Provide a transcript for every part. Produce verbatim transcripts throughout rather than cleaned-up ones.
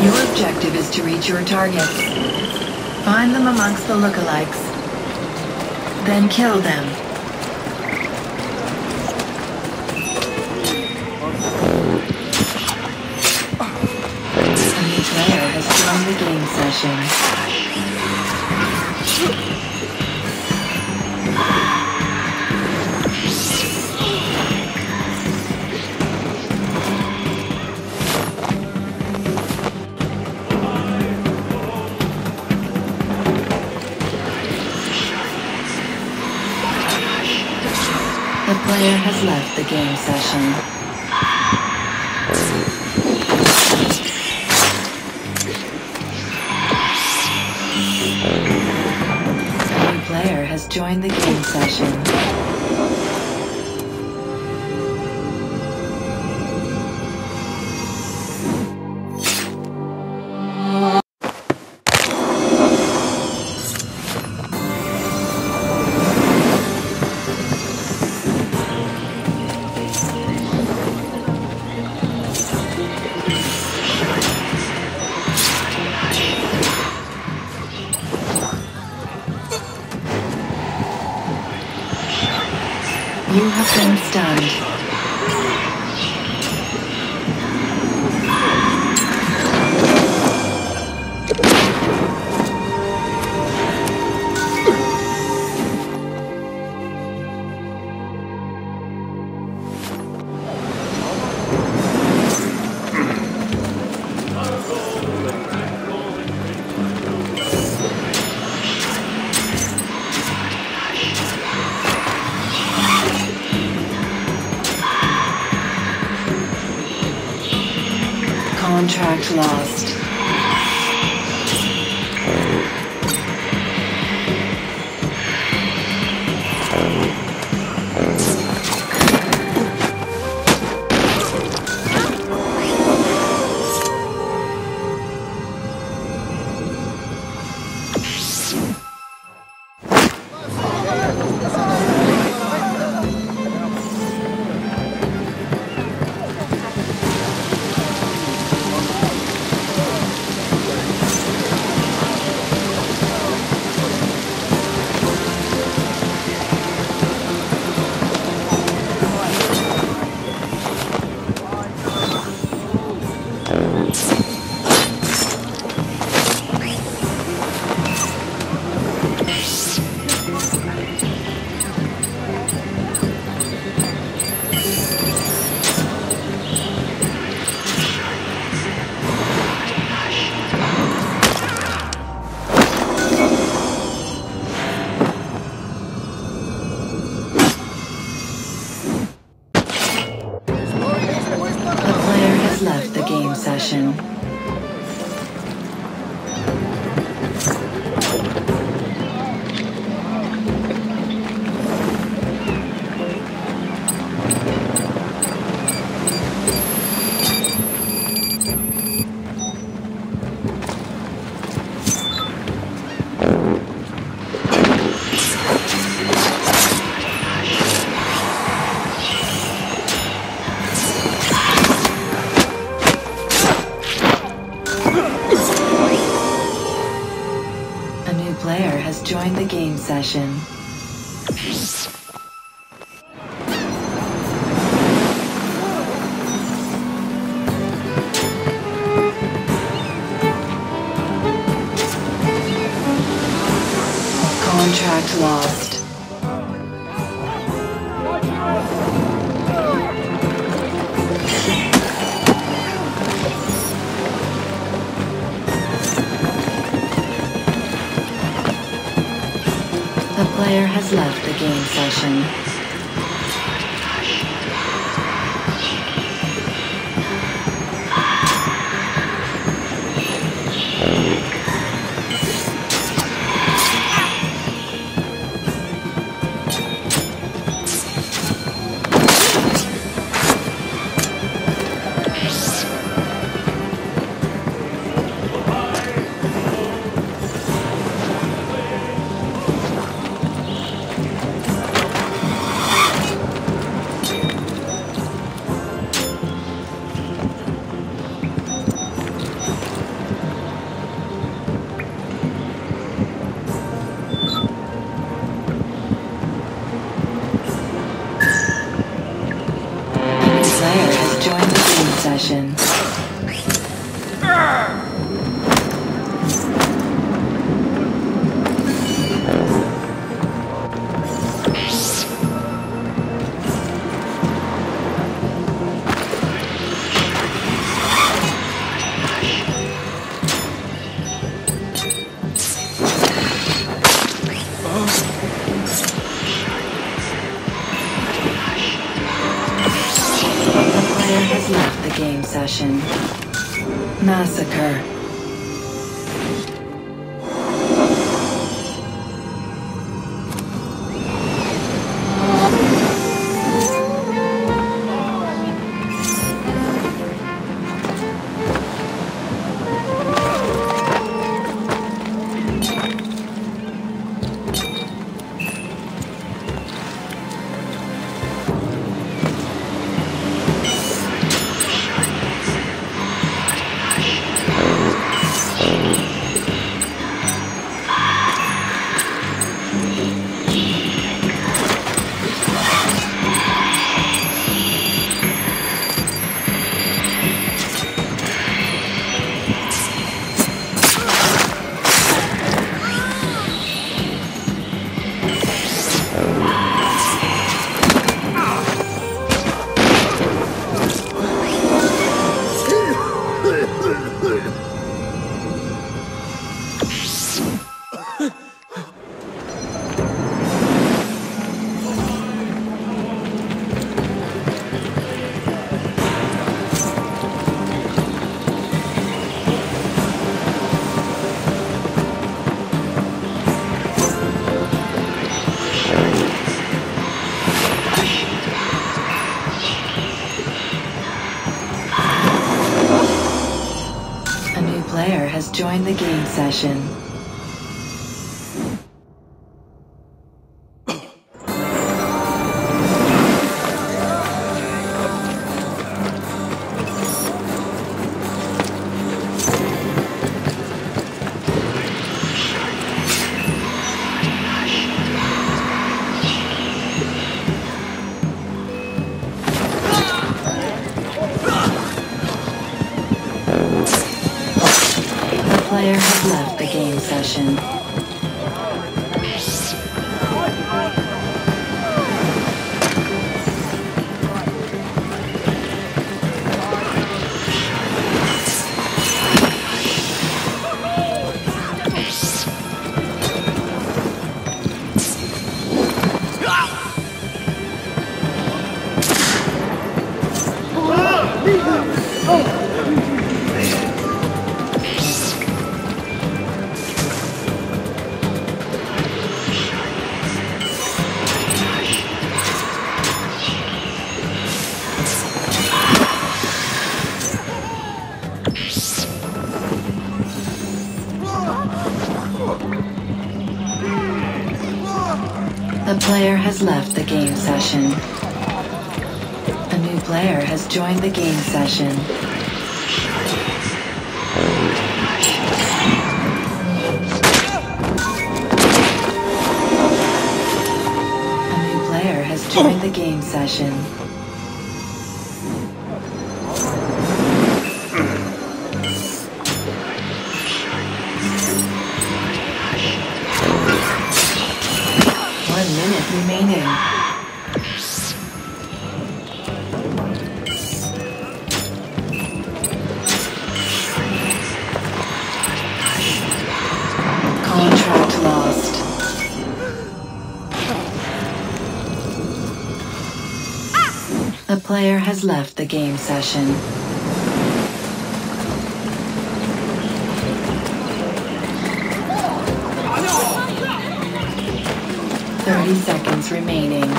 Your objective is to reach your targets. Find them amongst the lookalikes. Then kill them. A new player has joined the game session. The player has left the game session. A new player has joined the game session. You have been stunned. Contract lost. Left the game session. Player has joined the game session. Contract lost. The player has left the game session. session. Left the game session. Massacre. Player has joined the game session. Player has left the game session. The player has left the game session. A new player has joined the game session. A new player has joined the game session. One minute remaining. Contract lost. The player has left the game session. Thirty seconds remaining.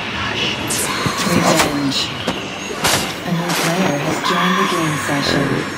Revenge. A new player has joined the game session.